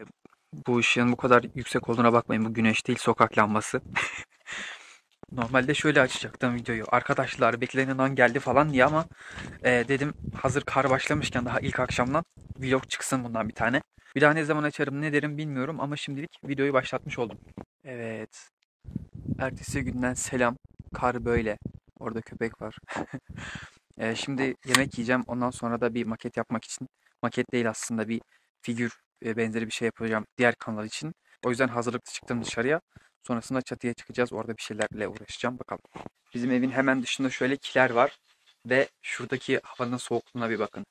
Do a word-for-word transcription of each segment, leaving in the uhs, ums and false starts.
Bu ışığın bu kadar yüksek olduğuna bakmayın. Bu güneş değil, sokak lambası. Normalde şöyle açacaktım videoyu. Arkadaşlar beklenen an geldi falan diye ama e, dedim hazır kar başlamışken daha ilk akşamdan vlog çıksın bundan bir tane. Bir daha ne zaman açarım ne derim bilmiyorum ama şimdilik videoyu başlatmış oldum. Evet. Ertesi günden selam. Kar böyle. Orada köpek var. E, şimdi yemek yiyeceğim. Ondan sonra da bir maket yapmak için. Maket değil aslında bir figür e, benzeri bir şey yapacağım diğer kanal için. O yüzden hazırlıklı çıktım dışarıya. Sonrasında çatıya çıkacağız. Orada bir şeylerle uğraşacağım. Bakalım. Bizim evin hemen dışında şöyle kiler var. Ve şuradaki havanın soğukluğuna bir bakın.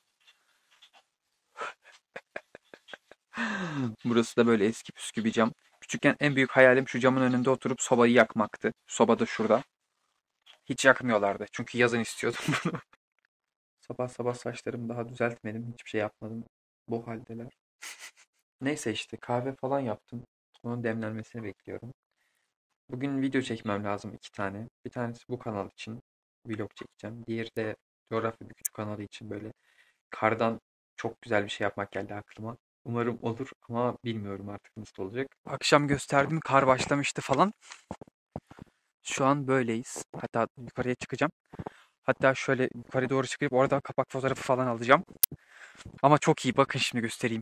Burası da böyle eski püskü bir cam. Küçükken en büyük hayalim şu camın önünde oturup sobayı yakmaktı. Soba da şurada. Hiç yakmıyorlardı. Çünkü yazın istiyordum bunu. Sabah sabah saçlarımı daha düzeltmedim. Hiçbir şey yapmadım. Bu haldeler. Neyse işte kahve falan yaptım. Onun demlenmesini bekliyorum. Bugün video çekmem lazım iki tane. Bir tanesi bu kanal için vlog çekeceğim. Diğeri de coğrafya bir küçük kanalı için böyle kardan çok güzel bir şey yapmak geldi aklıma. Umarım olur ama bilmiyorum artık nasıl olacak. Akşam gösterdim kar başlamıştı falan. Şu an böyleyiz. Hatta yukarıya çıkacağım. Hatta şöyle yukarı doğru çıkıp orada kapak fotoğrafı falan alacağım. Ama çok iyi bakın şimdi göstereyim.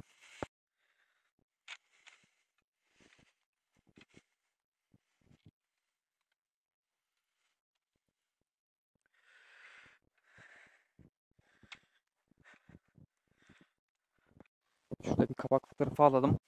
Şurada bir kapak fotoğrafı alalım.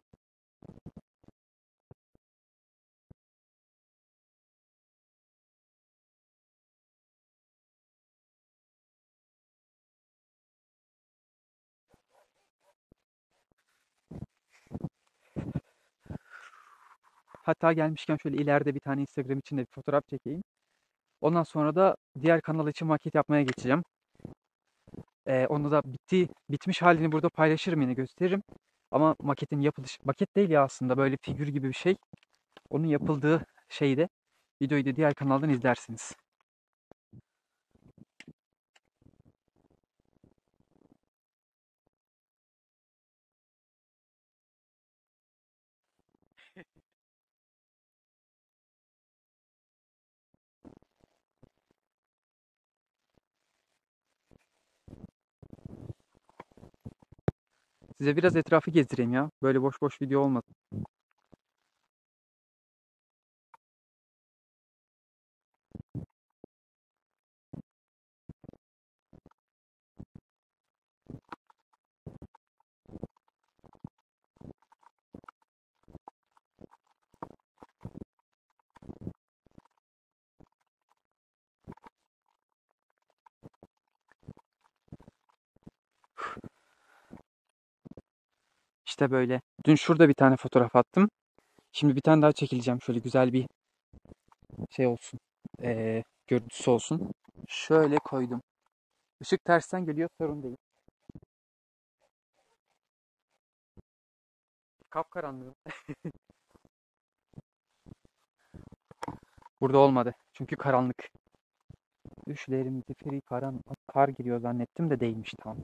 Hatta gelmişken şöyle ileride bir tane Instagram için de bir fotoğraf çekeyim. Ondan sonra da diğer kanal için maket yapmaya geçeceğim. Ee, onu da bitti, bitmiş halini burada paylaşırım yine gösteririm. Ama maketin yapılış, maket değil ya aslında böyle figür gibi bir şey. Onun yapıldığı şeyde videoyu da diğer kanaldan izlersiniz. Size biraz etrafı gezdireyim ya. Böyle boş boş video olmasın. İşte böyle. Dün şurada bir tane fotoğraf attım. Şimdi bir tane daha çekileceğim. Şöyle güzel bir şey olsun. Ee, görüntüsü olsun. Şöyle koydum. Işık tersten geliyor sorun değil. Kapkaranlığı. Burada olmadı. Çünkü karanlık. Düşlerim zifiri karan kar giriyor zannettim de değilmiş tam.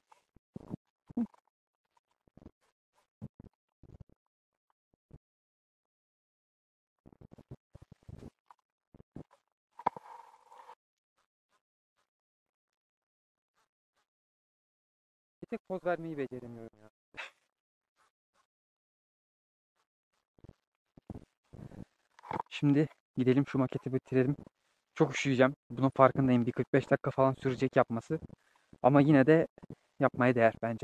Bir tek poz vermeyi beceremiyorum ya. Şimdi gidelim şu maketi bitirelim. Çok üşüyeceğim. Bunun farkındayım. Bir kırk beş dakika falan sürecek yapması. Ama yine de yapmaya değer bence.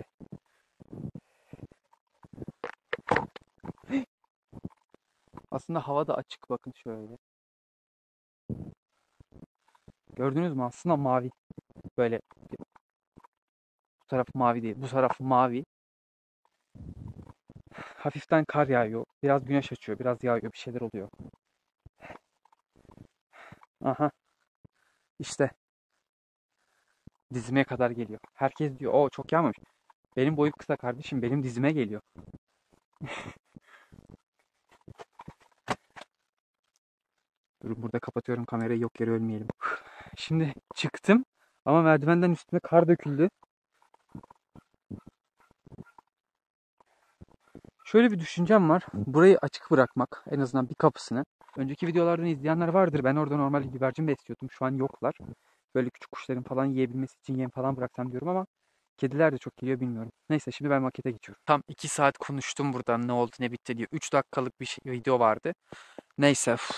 Aslında hava da açık bakın şöyle. Gördünüz mü? Aslında mavi. Böyle bu taraf mavi değil. Bu taraf mavi. Hafiften kar yağıyor. Biraz güneş açıyor. Biraz yağıyor. Bir şeyler oluyor. Aha. İşte dizime kadar geliyor. Herkes diyor o çok yağmamış. Benim boyum kısa kardeşim. Benim dizime geliyor. Durun burada kapatıyorum kamerayı yok yere ölmeyelim. Şimdi çıktım ama merdivenden üstüme kar döküldü. Şöyle bir düşüncem var. Burayı açık bırakmak. En azından bir kapısını. Önceki videolardan izleyenler vardır. Ben orada normal güvercin besliyordum. Şu an yoklar. Böyle küçük kuşların falan yiyebilmesi için yem falan bıraksam diyorum ama kediler de çok geliyor bilmiyorum. Neyse şimdi ben makete geçiyorum. Tam iki saat konuştum buradan ne oldu ne bitti diye. üç dakikalık bir şey, video vardı. Neyse. Üf.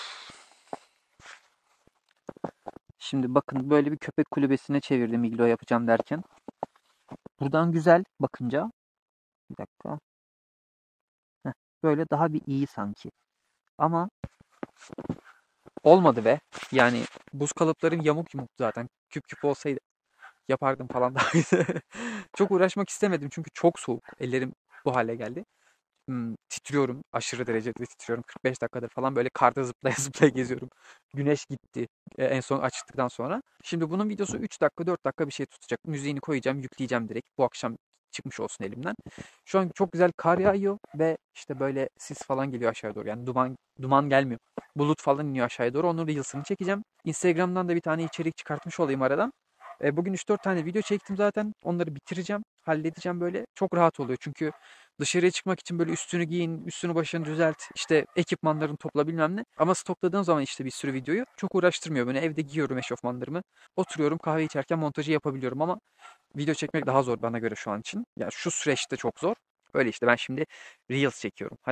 Şimdi bakın böyle bir köpek kulübesine çevirdim iglo yapacağım derken. Buradan güzel bakınca. Bir dakika. Heh, böyle daha bir iyi sanki. Ama olmadı be. Yani buz kalıplarım yamuk yumuk zaten. Küp küp olsaydı yapardım falan daha güzel. Çok uğraşmak istemedim çünkü çok soğuk. Ellerim bu hale geldi. Hmm, titriyorum. Aşırı derecede titriyorum. kırk beş dakikadır falan böyle karda zıplaya zıplaya geziyorum. Güneş gitti. e, en son açtıktan sonra. Şimdi bunun videosu üç dakika dört dakika bir şey tutacak. Müziğini koyacağım, yükleyeceğim direkt. Bu akşam çıkmış olsun elimden. Şu an çok güzel kar yağıyor ve işte böyle sis falan geliyor aşağı doğru. Yani duman duman gelmiyor. Bulut falan iniyor aşağıya doğru. Onun Reels'ını çekeceğim. Instagram'dan da bir tane içerik çıkartmış olayım aradan. E, bugün üç dört tane video çektim zaten. Onları bitireceğim. Halledeceğim böyle. Çok rahat oluyor. Çünkü dışarıya çıkmak için böyle üstünü giyin, üstünü başını düzelt, işte ekipmanlarını topla bilmem ne. Ama stokladığım zaman işte bir sürü videoyu çok uğraştırmıyor beni. Evde giyiyorum eşofmanlarımı. Oturuyorum kahve içerken montajı yapabiliyorum ama video çekmek daha zor bana göre şu an için. Ya şu süreçte çok zor. Öyle işte ben şimdi Reels çekiyorum. Hadi.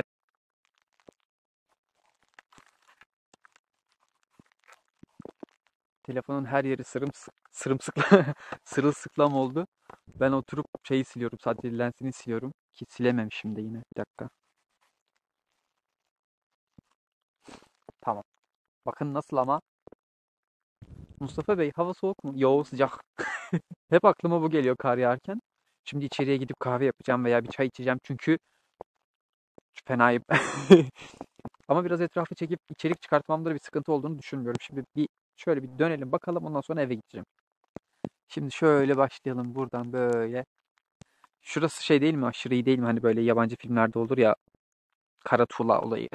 Telefonun her yeri sırımsık, sırımsıklam, sırılsıklam oldu. Ben oturup şeyi siliyorum. Sadece lensini siliyorum. Ki silememişim de yine. Bir dakika. Tamam. Bakın nasıl ama. Mustafa Bey hava soğuk mu? Yo sıcak. Hep aklıma bu geliyor kar yağarken. Şimdi içeriye gidip kahve yapacağım veya bir çay içeceğim çünkü fenayım. Ama biraz etrafı çekip içerik çıkartmamda bir sıkıntı olduğunu düşünmüyorum. Şimdi bir şöyle bir dönelim bakalım ondan sonra eve gideceğim. Şimdi şöyle başlayalım buradan böyle. Şurası şey değil mi? Aşırı iyi değil mi? Hani böyle yabancı filmlerde olur ya kara tuğla olayı.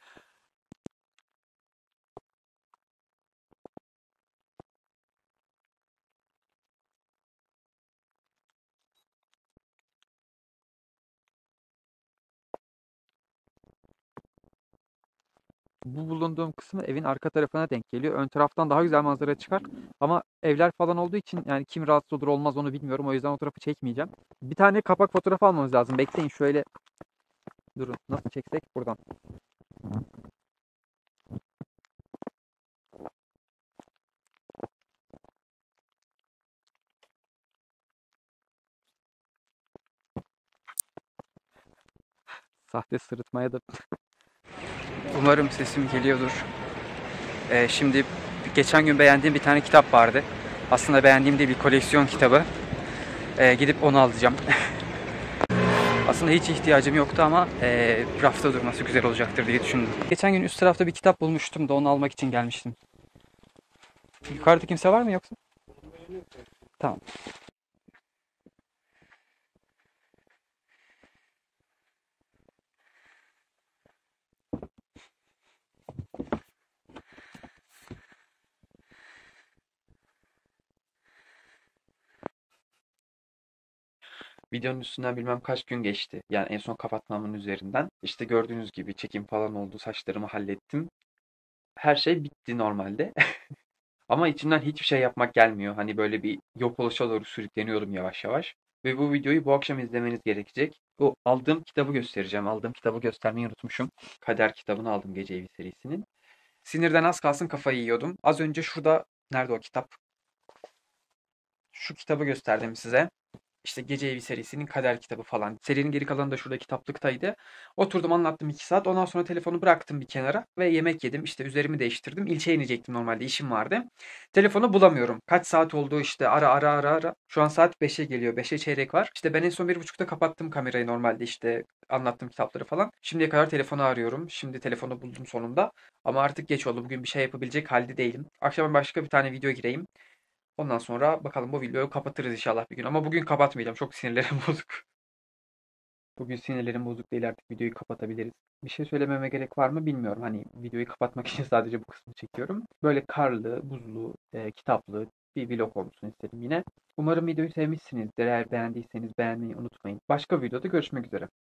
Bu bulunduğum kısmı evin arka tarafına denk geliyor. Ön taraftan daha güzel manzara çıkar. Ama evler falan olduğu için yani kim rahatsız olur olmaz onu bilmiyorum. O yüzden o tarafı çekmeyeceğim. Bir tane kapak fotoğrafı almamız lazım. Bekleyin şöyle. Durun. Nasıl çeksek? Buradan. Sahte sırıtmaya da. Umarım sesim geliyordur. Ee, şimdi geçen gün beğendiğim bir tane kitap vardı. Aslında beğendiğim değil bir koleksiyon kitabı. Ee, gidip onu alacağım. Aslında hiç ihtiyacım yoktu ama e, rafta durması güzel olacaktır diye düşündüm. Geçen gün üst tarafta bir kitap bulmuştum da onu almak için gelmiştim. Yukarıda kimse var mı yoksa? Tamam. Videonun üstünden bilmem kaç gün geçti. Yani en son kapatmamın üzerinden. İşte gördüğünüz gibi çekim falan oldu. Saçlarımı hallettim. Her şey bitti normalde. Ama içimden hiçbir şey yapmak gelmiyor. Hani böyle bir yok oluşa doğru sürükleniyorum yavaş yavaş. Ve bu videoyu bu akşam izlemeniz gerekecek. O aldığım kitabı göstereceğim. Aldığım kitabı göstermeyi unutmuşum. Kader kitabını aldım Gece Evi serisinin. Sinirden az kalsın kafayı yiyordum. Az önce şurada, nerede o kitap? Şu kitabı gösterdim size. İşte Gece Evi serisinin Kader kitabı falan. Serinin geri kalanı da şurada kitaplıktaydı. Oturdum anlattım iki saat. Ondan sonra telefonu bıraktım bir kenara ve yemek yedim. İşte üzerimi değiştirdim. İlçeye inecektim normalde işim vardı. Telefonu bulamıyorum. Kaç saat oldu işte ara ara ara ara. Şu an saat beşe geliyor. Beşe çeyrek var. İşte ben en son bir buçukta kapattım kamerayı normalde işte anlattım kitapları falan. Şimdiye kadar telefonu arıyorum. Şimdi telefonu buldum sonunda. Ama artık geç oldu. Bugün bir şey yapabilecek halde değilim. Akşam başka bir tane video gireyim. Ondan sonra bakalım bu videoyu kapatırız inşallah bir gün. Ama bugün kapatmayacağım. Çok sinirlerim bozuk. Bugün sinirlerim bozuk değil artık videoyu kapatabiliriz. Bir şey söylememe gerek var mı bilmiyorum. Hani videoyu kapatmak için sadece bu kısmı çekiyorum. Böyle karlı, buzlu, e, kitaplı bir vlog olsun istedim yine. Umarım videoyu sevmişsinizdir. Eğer beğendiyseniz beğenmeyi unutmayın. Başka videoda görüşmek üzere.